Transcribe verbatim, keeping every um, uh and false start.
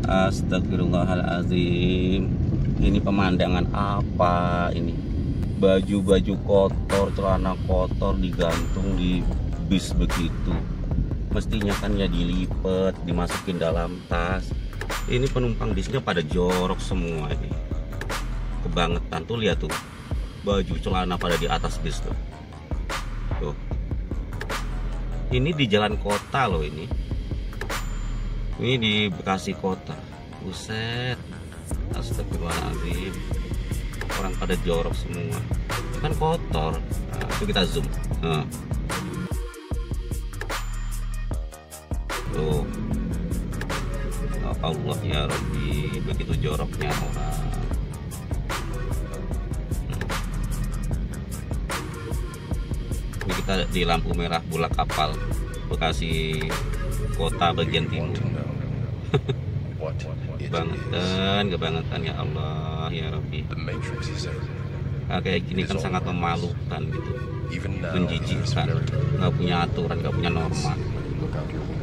Astagfirullahalazim. Ini pemandangan apa ini? Baju-baju kotor, celana kotor digantung di bis begitu. Mestinya kan ya dilipet, dimasukin dalam tas. Ini penumpang bisnya pada jorok semua ini. Kebangetan tuh, lihat tuh. Baju celana pada di atas bis tuh. Tuh. Ini di jalan kota loh ini. Ini di Bekasi kota. Buset. Astagfirullahaladzim. Orang pada jorok semua. Kan kotor. Nah, itu kita zoom. Nah. Tuh. Ya Allah ya Rabbi, begitu joroknya orang. Ini kita di lampu merah Bulak Kapal, Bekasi kota bagian timur. Kebangetan, kebangetan ya Allah ya Rabbi. Nah, kayak gini kan sangat memalukan gitu, menjijikkan, nggak punya aturan, nggak punya norma.